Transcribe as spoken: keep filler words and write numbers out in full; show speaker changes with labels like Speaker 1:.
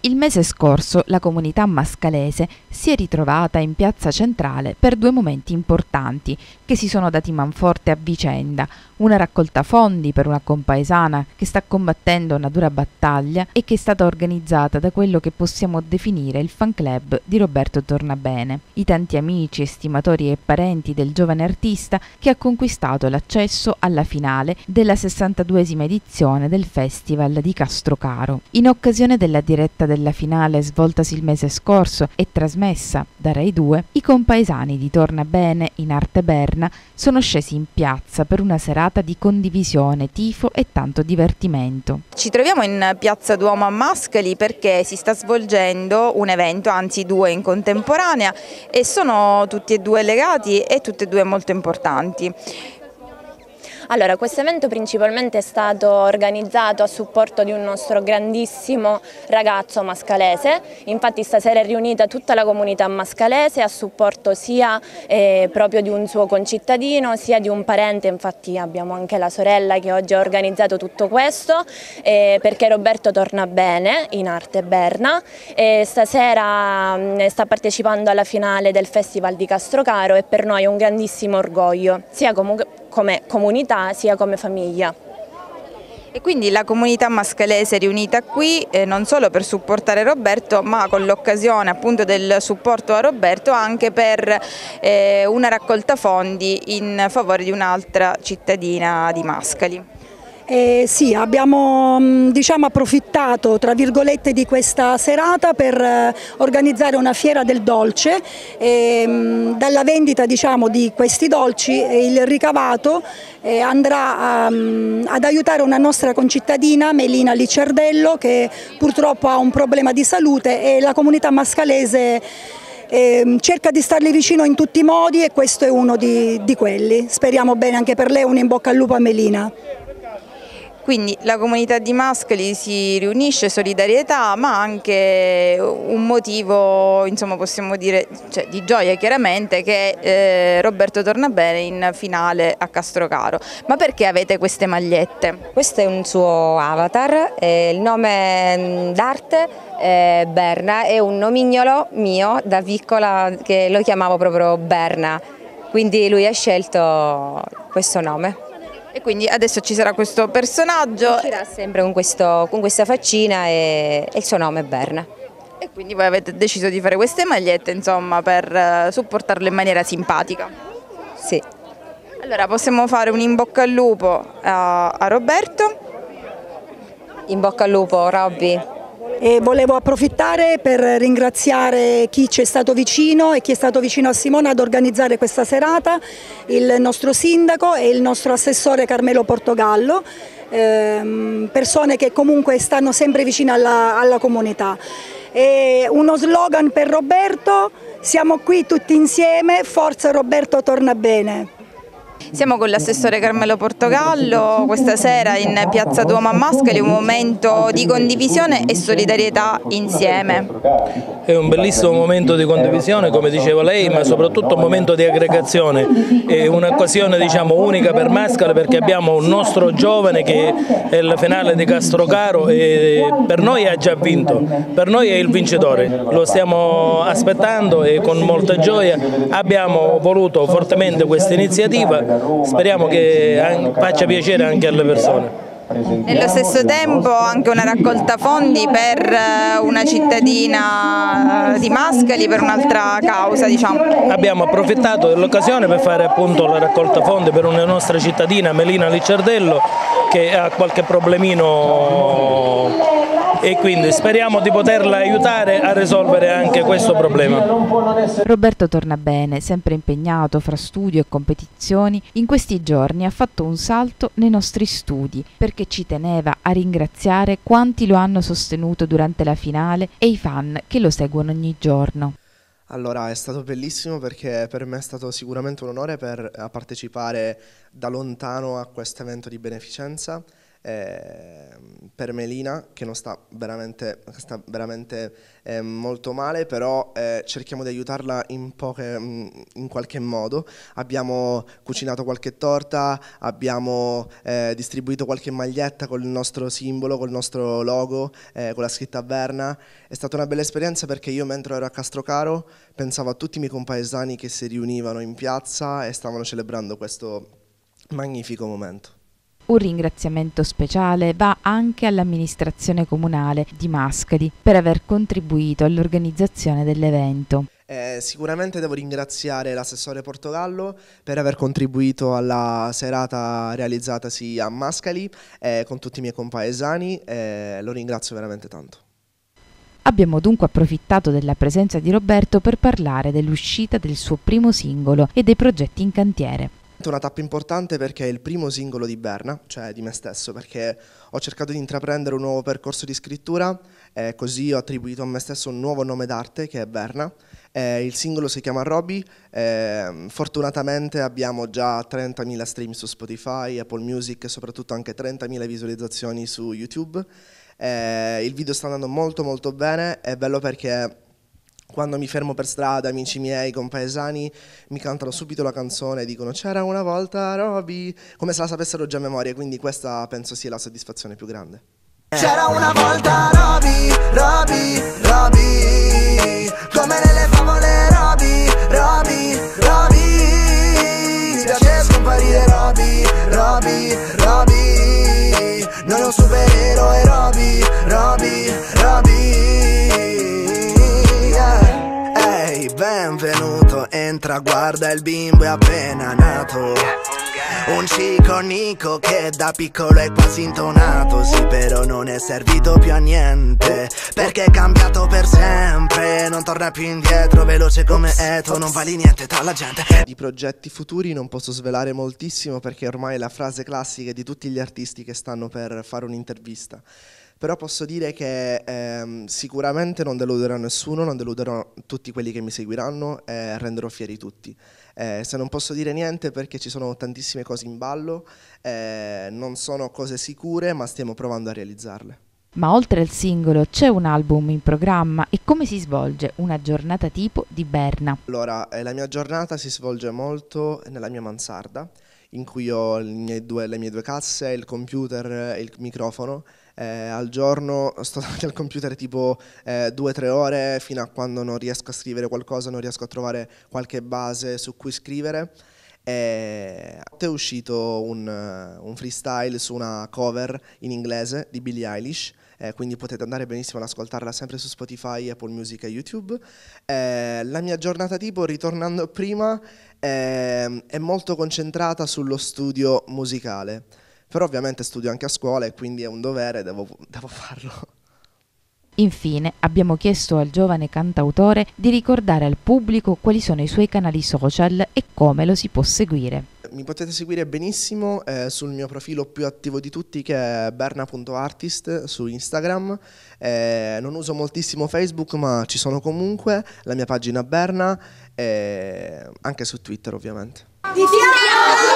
Speaker 1: Il mese scorso la comunità mascalese si è ritrovata in piazza centrale per due momenti importanti che si sono dati manforte a vicenda: una raccolta fondi per una compaesana che sta combattendo una dura battaglia e che è stata organizzata da quello che possiamo definire il fan club di Roberto Tornabene, i tanti amici, estimatori e parenti del giovane artista che ha conquistato l'accesso alla finale della sessantaduesima edizione del Festival di Castrocaro. In occasione della diretta della finale svoltasi il mese scorso e trasmessa da Rai due, i compaesani di Tornabene in arte Berna sono scesi in piazza per una serata di condivisione, tifo e tanto divertimento.
Speaker 2: Ci troviamo in piazza Duomo a Mascali perché si sta svolgendo un evento, anzi due in contemporanea, e sono tutti e due legati e tutti e due molto importanti.
Speaker 3: Allora, questo evento principalmente è stato organizzato a supporto di un nostro grandissimo ragazzo mascalese. Infatti stasera è riunita tutta la comunità mascalese a supporto sia eh, proprio di un suo concittadino sia di un parente. Infatti abbiamo anche la sorella che oggi ha organizzato tutto questo eh, perché Roberto Tornabene in arte Berna e stasera mh, sta partecipando alla finale del Festival di Castrocaro e per noi è un grandissimo orgoglio, sia comunque come comunità sia come famiglia.
Speaker 2: E quindi la comunità mascalese è riunita qui eh, non solo per supportare Roberto, ma con l'occasione appunto del supporto a Roberto anche per eh, una raccolta fondi in favore di un'altra cittadina di Mascali.
Speaker 4: Eh, sì, abbiamo diciamo, approfittato tra virgolette di questa serata per eh, organizzare una fiera del dolce e mh, dalla vendita diciamo, di questi dolci il ricavato eh, andrà a, mh, ad aiutare una nostra concittadina Melina Licciardello che purtroppo ha un problema di salute e la comunità mascalese eh, cerca di starle vicino in tutti i modi e questo è uno di, di quelli. Speriamo bene anche per lei, un in bocca al lupo a Melina.
Speaker 2: Quindi la comunità di Mascali si riunisce, solidarietà, ma anche un motivo, insomma possiamo dire, cioè, di gioia chiaramente, che eh, Roberto Tornabene in finale a Castrocaro. Ma perché avete queste magliette?
Speaker 5: Questo è un suo avatar, eh, il nome d'arte è Berna, è un nomignolo mio da piccola che lo chiamavo proprio Berna, quindi lui ha scelto questo nome.
Speaker 2: E quindi adesso ci sarà questo personaggio.
Speaker 5: Uscirà sempre con, questo, con questa faccina e, e il suo nome è Berna.
Speaker 2: E quindi voi avete deciso di fare queste magliette, insomma, per supportarlo in maniera simpatica.
Speaker 5: Sì.
Speaker 2: Allora possiamo fare un in bocca al lupo a, a Roberto.
Speaker 5: In bocca al lupo, Robby.
Speaker 4: E volevo approfittare per ringraziare chi ci è stato vicino e chi è stato vicino a Simona ad organizzare questa serata, il nostro sindaco e il nostro assessore Carmelo Portogallo, ehm, persone che comunque stanno sempre vicine alla, alla comunità. E uno slogan per Roberto: siamo qui tutti insieme, forza Roberto Tornabene.
Speaker 2: Siamo con l'assessore Carmelo Portogallo questa sera in piazza Duomo a Mascali, un momento di condivisione e solidarietà insieme.
Speaker 6: È un bellissimo momento di condivisione, come diceva lei, ma soprattutto un momento di aggregazione. È un'occasione diciamo, unica per Mascali perché abbiamo un nostro giovane che è la finale di Castrocaro e per noi ha già vinto, per noi è il vincitore. Lo stiamo aspettando e con molta gioia abbiamo voluto fortemente questa iniziativa. Speriamo che faccia piacere anche alle persone.
Speaker 2: Nello stesso tempo anche una raccolta fondi per una cittadina di Mascali, per un'altra causa diciamo.
Speaker 6: Abbiamo approfittato dell'occasione per fare appunto la raccolta fondi per una nostra cittadina Melina Licciardello che ha qualche problemino e quindi speriamo di poterla aiutare a risolvere anche questo problema.
Speaker 1: Roberto Tornabene, sempre impegnato fra studio e competizioni, in questi giorni ha fatto un salto nei nostri studi perché ci teneva a ringraziare quanti lo hanno sostenuto durante la finale e i fan che lo seguono ogni giorno.
Speaker 7: Allora è stato bellissimo perché per me è stato sicuramente un onore per partecipare da lontano a questo evento di beneficenza eh, per Melina, che non sta veramente, sta veramente eh, molto male, però eh, cerchiamo di aiutarla in, poche, in qualche modo. Abbiamo cucinato qualche torta, abbiamo eh, distribuito qualche maglietta con il nostro simbolo, col nostro logo, eh, con la scritta Berna. È stata una bella esperienza perché io, mentre ero a Castrocaro, pensavo a tutti i miei compaesani che si riunivano in piazza e stavano celebrando questo magnifico momento.
Speaker 1: Un ringraziamento speciale va anche all'amministrazione comunale di Mascali per aver contribuito all'organizzazione dell'evento.
Speaker 7: Eh, sicuramente devo ringraziare l'assessore Portogallo per aver contribuito alla serata realizzatasi a Mascali eh, con tutti i miei compaesani, eh, lo ringrazio veramente tanto.
Speaker 1: Abbiamo dunque approfittato della presenza di Roberto per parlare dell'uscita del suo primo singolo e dei progetti in cantiere.
Speaker 7: Una tappa importante perché è il primo singolo di Berna, cioè di me stesso, perché ho cercato di intraprendere un nuovo percorso di scrittura, eh, così ho attribuito a me stesso un nuovo nome d'arte che è Berna. Eh, il singolo si chiama Roby, eh, fortunatamente abbiamo già trentamila stream su Spotify, Apple Music e soprattutto anche trentamila visualizzazioni su YouTube. Eh, il video sta andando molto molto bene, è bello perché quando mi fermo per strada, amici miei, compaesani, mi cantano subito la canzone e dicono c'era una volta Roby, come se la sapessero già a memoria, quindi questa penso sia la soddisfazione più grande.
Speaker 8: C'era una volta Roby, Roby, Roby, come nelle favole Roby, Roby, Roby, mi piace scomparire Roby, Roby, Roby, non è un supereroe Roby, Roby, Roby. Benvenuto, entra, guarda il bimbo è appena nato. Un cico Nico che da piccolo è quasi intonato. Sì, però non è servito più a niente, perché è cambiato per sempre. Non torna più indietro, veloce come Eto, non vali niente tra la gente.
Speaker 7: Di progetti futuri non posso svelare moltissimo perché ormai è la frase classica di tutti gli artisti che stanno per fare un'intervista. Però posso dire che ehm, sicuramente non deluderò nessuno, non deluderò tutti quelli che mi seguiranno e renderò fieri tutti. Eh, se non posso dire niente perché ci sono tantissime cose in ballo, eh, non sono cose sicure ma stiamo provando a realizzarle.
Speaker 1: Ma oltre al singolo c'è un album in programma e come si svolge una giornata tipo di Berna?
Speaker 7: Allora, eh, la mia giornata si svolge molto nella mia mansarda, in cui ho le mie due, le mie due casse, il computer e il microfono. Eh, al giorno sto davanti al computer tipo eh, due o tre ore fino a quando non riesco a scrivere qualcosa, non riesco a trovare qualche base su cui scrivere. E è uscito un, un freestyle su una cover in inglese di Billie Eilish, eh, quindi potete andare benissimo ad ascoltarla sempre su Spotify, Apple Music e YouTube. Eh, la mia giornata tipo, ritornando prima, eh, è molto concentrata sullo studio musicale, però ovviamente studio anche a scuola e quindi è un dovere, devo, devo farlo.
Speaker 1: Infine abbiamo chiesto al giovane cantautore di ricordare al pubblico quali sono i suoi canali social e come lo si può seguire.
Speaker 7: Mi potete seguire benissimo eh, sul mio profilo più attivo di tutti che è berna punto artist su Instagram. Eh, non uso moltissimo Facebook ma ci sono comunque, la mia pagina Berna, eh, anche su Twitter ovviamente.
Speaker 8: Ti